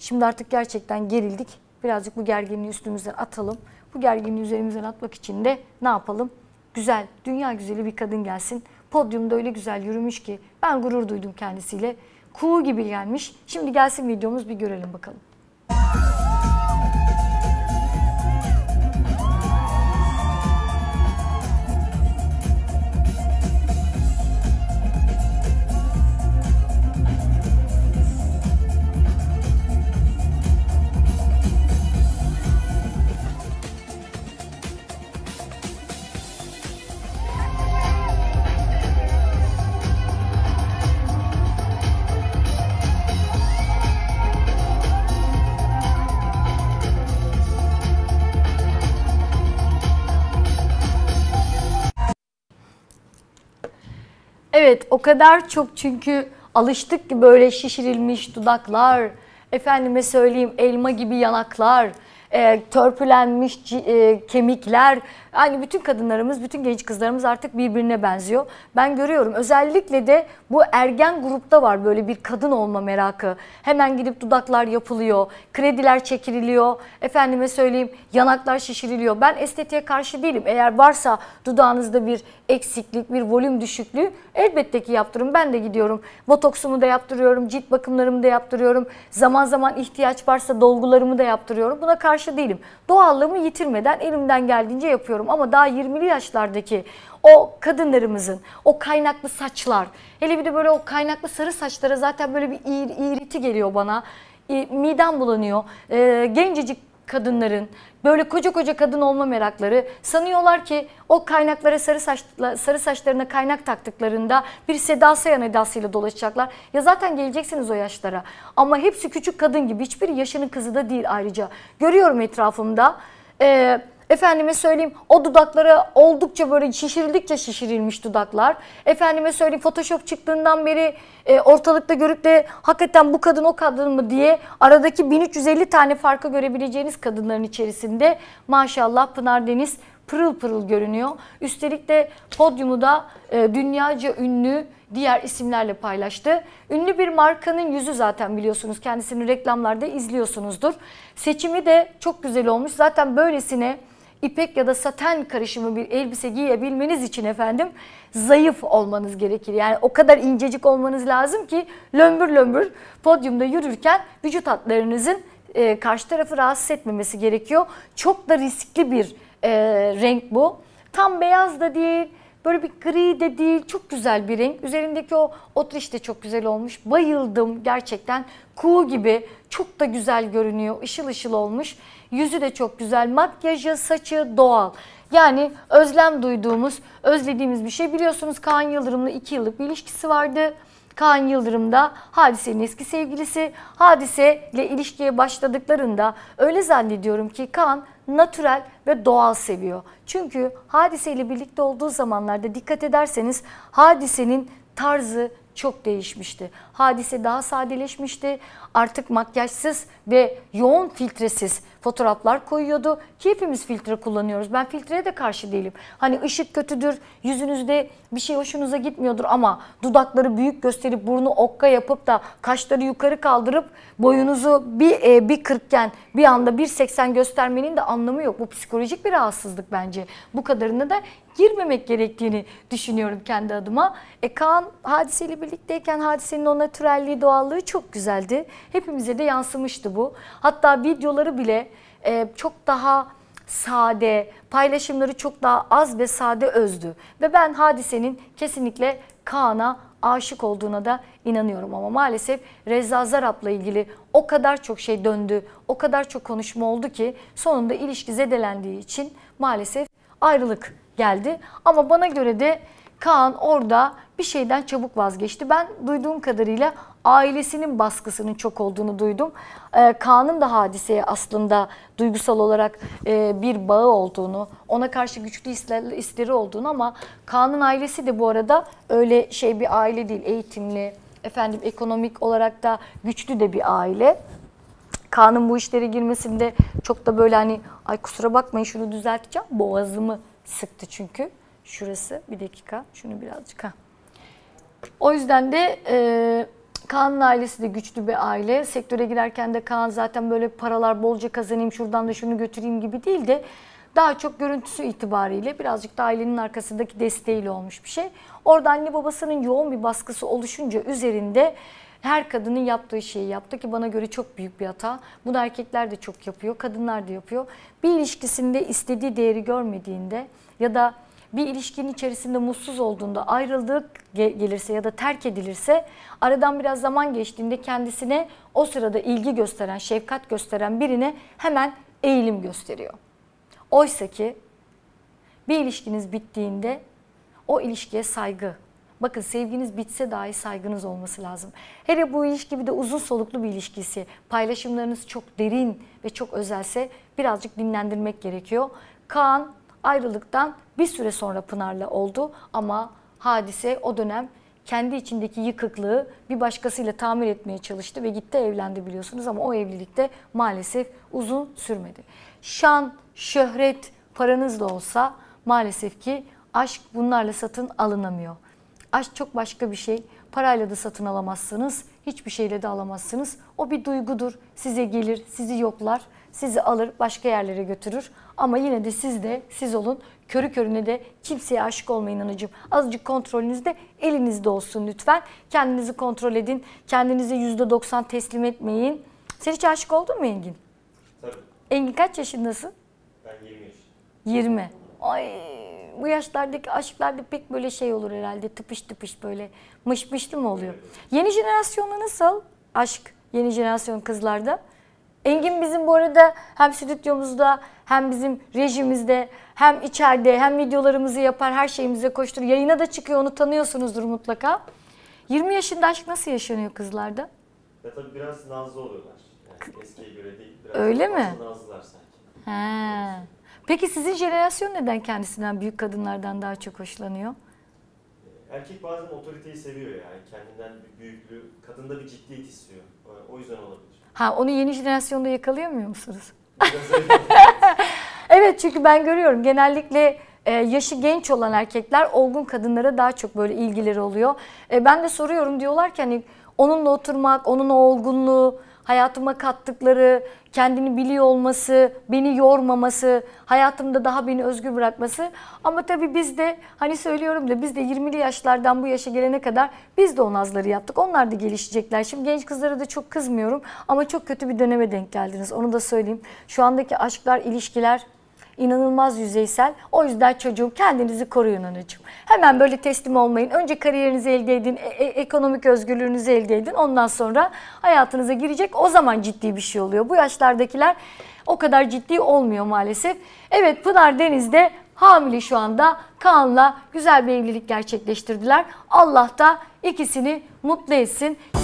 Şimdi artık gerçekten gerildik. Birazcık bu gerginliği üstümüzden atalım. Bu gerginliği üzerimizden atmak için de ne yapalım? Güzel, dünya güzeli bir kadın gelsin. Podyumda öyle güzel yürümüş ki ben gurur duydum kendisiyle. Kuğu gibi gelmiş. Şimdi gelsin videomuz, bir görelim bakalım. Evet, o kadar çok çünkü alıştık ki böyle şişirilmiş dudaklar, efendime söyleyeyim elma gibi yanaklar, törpülenmiş kemikler. Yani bütün kadınlarımız, bütün genç kızlarımız artık birbirine benziyor. Ben görüyorum, özellikle de bu ergen grupta var böyle bir kadın olma merakı. Hemen gidip dudaklar yapılıyor, krediler çekililiyor, efendime söyleyeyim yanaklar şişiriliyor. Ben estetiğe karşı değilim. Eğer varsa dudağınızda bir eksiklik, bir volüm düşüklüğü elbette ki yaptırın. Ben de gidiyorum. Botoksumu da yaptırıyorum, cilt bakımlarımı da yaptırıyorum. Zaman zaman ihtiyaç varsa dolgularımı da yaptırıyorum. Buna karşı değilim. Doğallığımı yitirmeden elimden geldiğince yapıyorum. Ama daha 20'li yaşlardaki o kadınlarımızın o kaynaklı saçlar, hele bir de böyle o kaynaklı sarı saçlara zaten böyle bir iğreti geliyor bana. Midem bulanıyor. Gencecik kadınların böyle koca koca kadın olma merakları, sanıyorlar ki o kaynaklara sarı saçlarına kaynak taktıklarında bir Seda Sayan edasıyla dolaşacaklar. Ya zaten geleceksiniz o yaşlara. Ama hepsi küçük kadın gibi. Hiçbiri yaşının kızı da değil ayrıca. Görüyorum etrafımda. Efendime söyleyeyim o dudaklara oldukça böyle şişirildikçe şişirilmiş dudaklar. Efendime söyleyeyim Photoshop çıktığından beri ortalıkta görüp de hakikaten bu kadın o kadın mı diye aradaki 1350 tane farkı görebileceğiniz kadınların içerisinde maşallah Pınar Deniz pırıl pırıl görünüyor. Üstelik de podyumu da dünyaca ünlü diğer isimlerle paylaştı. Ünlü bir markanın yüzü zaten biliyorsunuz. Kendisini reklamlarda izliyorsunuzdur. Seçimi de çok güzel olmuş. Zaten böylesine İpek ya da saten karışımı bir elbise giyebilmeniz için efendim zayıf olmanız gerekir. Yani o kadar incecik olmanız lazım ki lömbür lömbür podyumda yürürken vücut hatlarınızın karşı tarafı rahatsız etmemesi gerekiyor. Çok da riskli bir renk bu. Tam beyaz da değil, böyle bir gri de değil, çok güzel bir renk. Üzerindeki o otriş de çok güzel olmuş. Bayıldım gerçekten. Kuğu gibi çok da güzel görünüyor, ışıl ışıl olmuş. Yüzü de çok güzel, makyajı, saçı doğal. Yani özlem duyduğumuz, özlediğimiz bir şey. Biliyorsunuz Kaan Yıldırım'la 2 yıllık bir ilişkisi vardı. Kaan Yıldırım da Hadise'nin eski sevgilisi. Hadise'yle ilişkiye başladıklarında öyle zannediyorum ki Kaan natürel ve doğal seviyor. Çünkü Hadise ile birlikte olduğu zamanlarda dikkat ederseniz Hadise'nin tarzı çok değişmişti. Hadise daha sadeleşmişti. Artık makyajsız ve yoğun filtresiz fotoğraflar koyuyordu ki hepimiz filtre kullanıyoruz. Ben filtreye de karşı değilim. Hani ışık kötüdür, yüzünüzde bir şey hoşunuza gitmiyordur ama dudakları büyük gösterip burnu okka yapıp da kaşları yukarı kaldırıp boyunuzu bir 40'ken bir anda 1.80 göstermenin de anlamı yok. Bu psikolojik bir rahatsızlık bence. Bu kadarına da girmemek gerektiğini düşünüyorum kendi adıma. Kaan Hadise ile birlikteyken Hadise'nin o natürelliği, doğallığı çok güzeldi. Hepimize de yansımıştı bu. Hatta videoları bile çok daha sade, paylaşımları çok daha az ve sade özdü. Ve ben Hadise'nin kesinlikle Kaan'a aşık olduğuna da inanıyorum. Ama maalesef Reza Zarrab'la ilgili o kadar çok şey döndü, o kadar çok konuşma oldu ki sonunda ilişki zedelendiği için maalesef ayrılık geldi. Ama bana göre de Kaan orada bir şeyden çabuk vazgeçti. Ben duyduğum kadarıyla ailesinin baskısının çok olduğunu duydum. Kaan'ın da Hadise'ye aslında duygusal olarak bir bağı olduğunu, ona karşı güçlü hisleri olduğunu ama Kaan'ın ailesi de bu arada öyle şey bir aile değil. Eğitimli, efendim ekonomik olarak da güçlü de bir aile. Kaan'ın bu işlere girmesinde çok da böyle hani ay kusura bakmayın şunu düzelteceğim. Boğazımı sıktı çünkü. Şurası bir dakika şunu birazcık. O yüzden de Kaan'ın ailesi de güçlü bir aile. Sektöre girerken de Kaan zaten böyle paralar bolca kazanayım, şuradan da şunu götüreyim gibi değil de daha çok görüntüsü itibariyle birazcık da ailenin arkasındaki desteğiyle olmuş bir şey. Orada anne babasının yoğun bir baskısı oluşunca üzerinde her kadının yaptığı şeyi yaptı ki bana göre çok büyük bir hata. Bunu erkekler de çok yapıyor, kadınlar da yapıyor. Bir ilişkisinde istediği değeri görmediğinde ya da bir ilişkinin içerisinde mutsuz olduğunda, ayrılık gelirse ya da terk edilirse, aradan biraz zaman geçtiğinde kendisine o sırada ilgi gösteren, şefkat gösteren birine hemen eğilim gösteriyor. Oysa ki bir ilişkiniz bittiğinde o ilişkiye saygı. Bakın, sevginiz bitse dahi saygınız olması lazım. Hele bu ilişki bir de uzun soluklu bir ilişkisi, paylaşımlarınız çok derin ve çok özelse birazcık dinlendirmek gerekiyor. Kaan ayrılıktan bir süre sonra Pınar'la oldu ama Hadise o dönem kendi içindeki yıkıklığı bir başkasıyla tamir etmeye çalıştı ve gitti evlendi biliyorsunuz ama o evlilikte maalesef uzun sürmedi. Şan, şöhret, paranız da olsa maalesef ki aşk bunlarla satın alınamıyor. Aşk çok başka bir şey. Parayla da satın alamazsınız, hiçbir şeyle de alamazsınız. O bir duygudur. Size gelir, sizi yoklar, sizi alır, başka yerlere götürür. Ama yine de siz de siz olun. Körü körüne de kimseye aşık olmayın anacığım. Azıcık kontrolünüz de elinizde olsun lütfen. Kendinizi kontrol edin. Kendinize %90 teslim etmeyin. Sen hiç aşık oldun mu Engin? Tabii. Engin kaç yaşındasın? Ben 20 yaşındayım. 20. Ay, bu yaşlardaki aşklarda pek böyle şey olur herhalde. Tıpış tıpış böyle mışmışlı mı oluyor? Yeni jenerasyonda nasıl aşk? Yeni jenerasyon kızlarda? Engin bizim bu arada hem stüdyomuzda hem bizim rejimizde hem içeride hem videolarımızı yapar, her şeyimize koşturur. Yayına da çıkıyor, onu tanıyorsunuzdur mutlaka. 20 yaşında aşk nasıl yaşanıyor kızlarda? Ya tabii biraz nazlı oluyorlar. Yani eskiye göre değil. Biraz Öyle mi? nazlılar sanki. He. Peki sizin jenerasyon neden kendisinden büyük kadınlardan daha çok hoşlanıyor? Erkek bazen otoriteyi seviyor yani. Kendinden bir büyüklüğü, kadında bir ciddiyet istiyor. O yüzden olabilir. Ha, onu yeni jenerasyonda yakalayamıyor musunuz? Biraz öyle. Evet, çünkü ben görüyorum genellikle yaşı genç olan erkekler olgun kadınlara daha çok böyle ilgileri oluyor. Ben de soruyorum, diyorlar ki hani onunla oturmak, onun o olgunluğu, hayatıma kattıkları, kendini biliyor olması, beni yormaması, hayatımda daha beni özgür bırakması. Ama tabii biz de hani söylüyorum da biz de 20'li yaşlardan bu yaşa gelene kadar biz de o nazları yaptık. Onlar da gelişecekler. Şimdi genç kızlara da çok kızmıyorum ama çok kötü bir döneme denk geldiniz. Onu da söyleyeyim. Şu andaki aşklar, ilişkiler İnanılmaz yüzeysel. O yüzden çocuğum kendinizi koruyun anacığım. Hemen böyle teslim olmayın. Önce kariyerinizi elde edin, ekonomik özgürlüğünüzü elde edin. Ondan sonra hayatınıza girecek. O zaman ciddi bir şey oluyor. Bu yaşlardakiler o kadar ciddi olmuyor maalesef. Evet, Pınar Deniz de hamile şu anda. Kaan'la güzel bir evlilik gerçekleştirdiler. Allah da ikisini mutlu etsin.